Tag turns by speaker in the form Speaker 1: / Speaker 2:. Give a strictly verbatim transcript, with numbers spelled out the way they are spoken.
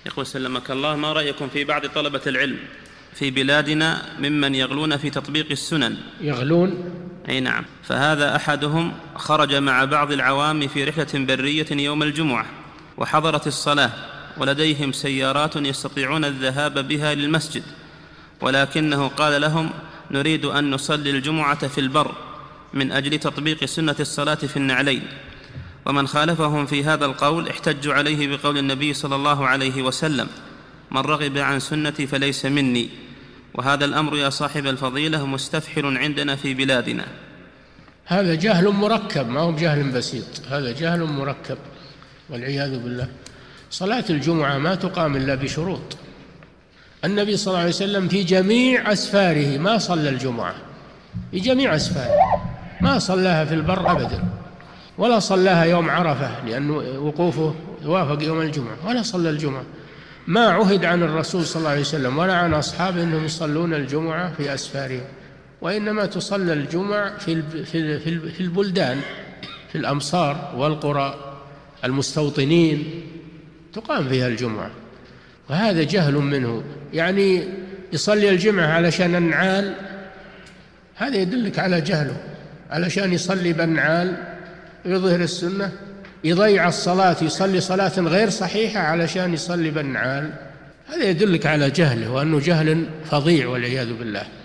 Speaker 1: يقول سلمك الله، ما رأيكم في بعض طلبة العلم في بلادنا ممن يغلون في تطبيق السنن؟
Speaker 2: يغلون؟
Speaker 1: أي نعم. فهذا أحدهم خرج مع بعض العوام في رحلة برية يوم الجمعة وحضرت الصلاة، ولديهم سيارات يستطيعون الذهاب بها للمسجد، ولكنه قال لهم: نريد أن نصلي الجمعة في البر من أجل تطبيق سنة الصلاة في النعلين. ومن خالفهم في هذا القول احتجوا عليه بقول النبي صلى الله عليه وسلم: من رغب عن سنتي فليس مني. وهذا الأمر يا صاحب الفضيلة مستفحل عندنا في بلادنا.
Speaker 2: هذا جهل مركب، ما هو جهل بسيط، هذا جهل مركب والعياذ بالله. صلاة الجمعة ما تقام إلا بشروط. النبي صلى الله عليه وسلم في جميع أسفاره ما صلى الجمعة، في جميع أسفاره ما صلاها في البر أبدا، ولا صلاها يوم عرفة لأنه وقوفه يوافق يوم الجمعة، ولا صلى الجمعة. ما عهد عن الرسول صلى الله عليه وسلم ولا عن أصحابه أنهم يصلون الجمعة في أسفارهم، وإنما تصلى الجمعة في في البلدان، في الأمصار والقرى المستوطنين تقام فيها الجمعة. وهذا جهل منه، يعني يصلي الجمعة علشان النعال، هذا يدلك على جهله. علشان يصلي بالنعال يظهر السنة، يضيع الصلاة، يصلي صلاة غير صحيحة علشان يصلي بالنعال، هذا يدلك على جهله، وأنه جهل فظيع والعياذ بالله.